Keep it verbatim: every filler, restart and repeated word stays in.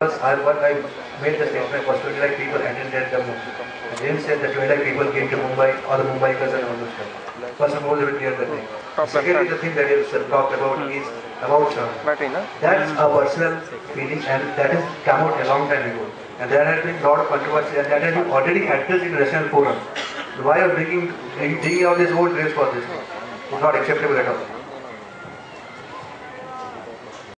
I, what I made the statement was twenty lakh people attended the movie. I didn't say that twenty lakh people came to Mumbai or the Mumbaikars and all those stuff. First of all, they will clear the thing. Secondly, the thing that you talked about is about uh, that's a personal feeling, and that has come out a long time ago. And there has been a lot of controversy, and that has been already addressed in national forum. Why are you bringing, bringing out this old race for this? It's not acceptable at all.